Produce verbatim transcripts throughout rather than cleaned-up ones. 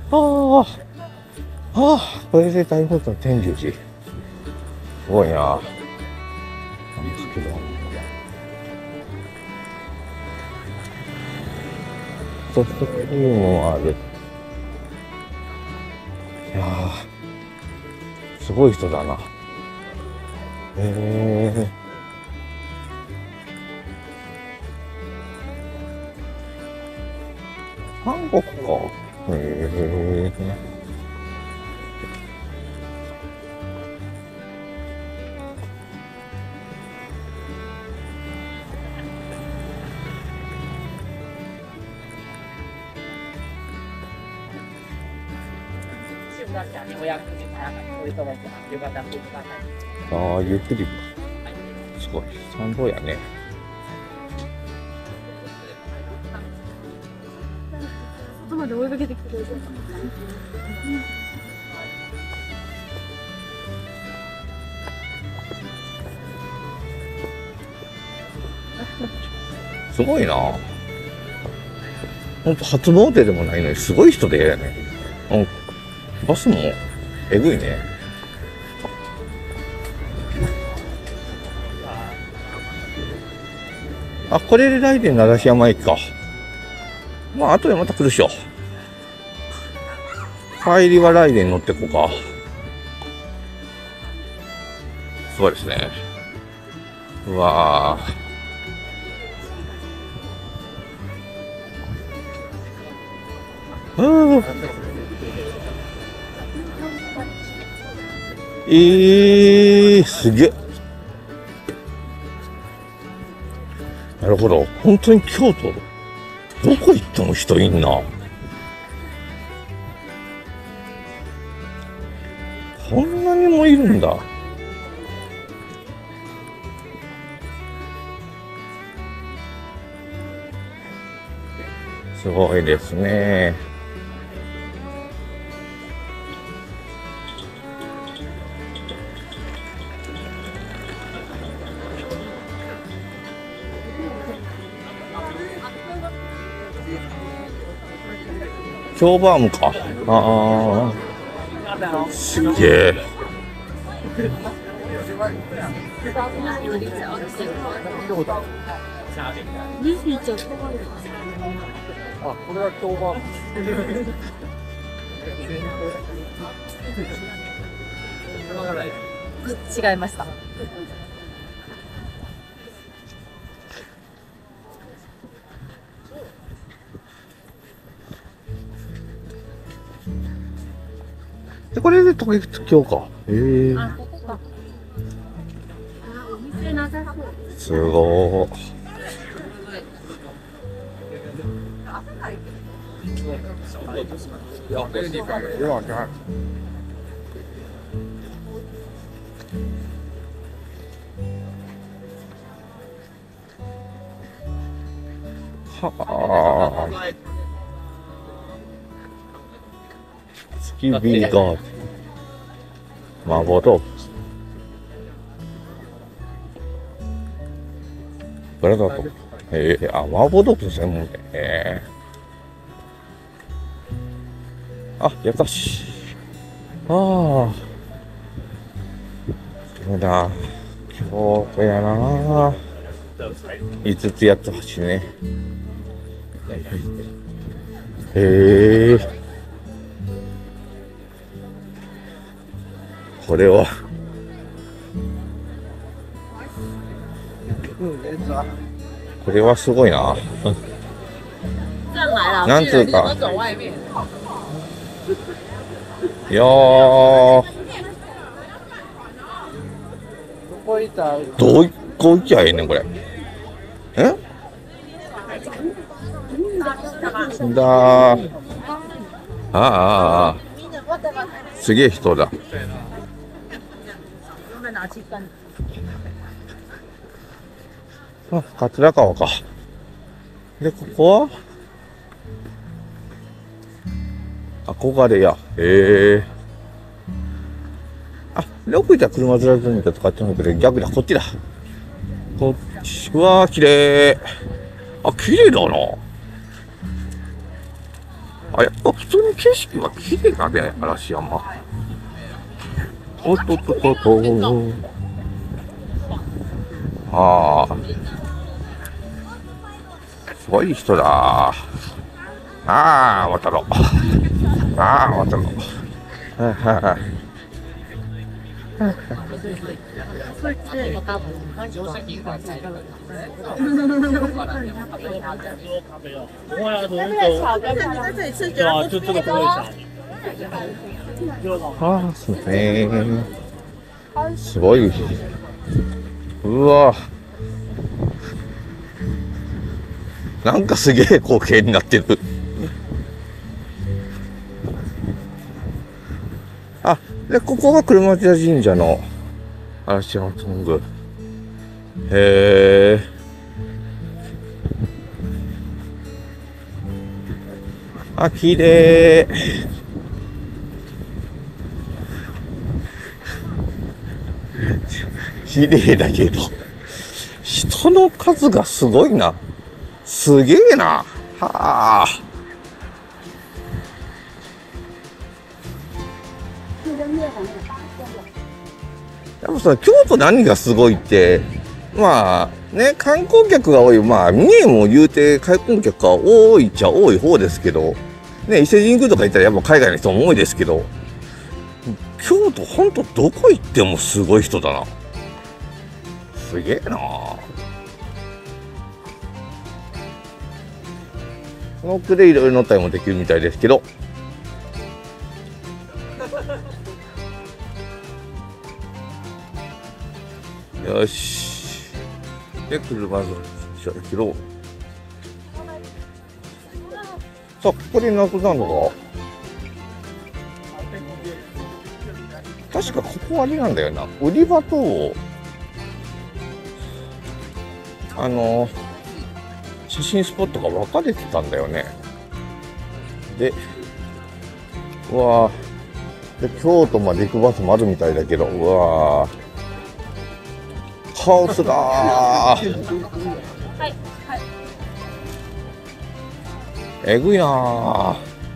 ああ、これで大仏の天龍寺。すごいな。なんですけど。ソフトクリームもある。いやー、すごい人だな。へえ。韓国か。へえ。ああ、ゆっくり。すごい。参道やね。 外まで追いかけてきてくれる。 すごいな。ほんと初詣でもないのにすごい人でやね。うん、バスもえぐいね。あ、これで来年奈良山駅か。まあ、後でまた来るでしょ。帰りは来年乗ってこうか。すごいですね。うわぁ。うん。えー、すげえ。なるほど。本当に京都、どこ行っても人いんな。こんなにもいるんだ。すごいですね。京バームか。ああ、すげえ。 あ、これは京バーム。 違いました。 で、これで時京か。へえ。すごー。はあ。月ビーガー。麻婆豆腐。ブラザーと。へえ、あ、麻婆豆腐専門店。へえ。あ、やったし。ああ。そうだ。京都やな。いつつやってほしいね。へえ。これは。これはすごいな。なんつうか。いやー。どうこ行きゃええねんこれ。え？だー。ああああ。すげえ人だ。あ、桂川か。で、ここは憧れや。へえ。あ、よくいたら車ずらずに使ってないけど、逆だ、こっちだ。こっちは綺麗。あ、綺麗だな。 あ、やっぱ普通に景色は綺麗だね、嵐山。おっとっとっとっと。ああ。すごい人だ。ああ、渡ろう。ああ、渡ろう。はいはいはい。ああ、すみません。すごい。うわ。なんかすげえ光景になってる。あ、で、ここが車田神社の嵐山ソング。へえ。あ、綺麗。綺麗だけど、人の数がすごいな。すげえな。はあ。やっぱさ、京都何がすごいって、まあね、観光客が多い、まあ三重も言うて観光客が多いっちゃ多い方ですけど、ね、伊勢神宮とか行ったらやっぱ海外の人も多いですけど、京都ほんとどこ行ってもすごい人だな。すげえな。この奥でいろいろ乗ったりもできるみたいですけど。よし。で、車の車だけど。さあ、ここでなくなるのか確かここあれなんだよな。売り場と、あの、写真スポットが分かれてたんだよね。で、うわぁ。で、京都まで行くバスもあるみたいだけど、うわぁ。カオスだー。はいはい、えぐいなー。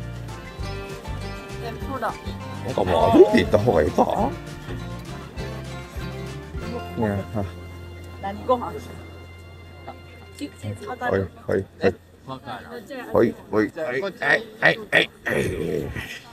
なんかもう歩いて行った方がいいか。ね、 何ご飯？ はいはいはいはいはいはいはいはいはい。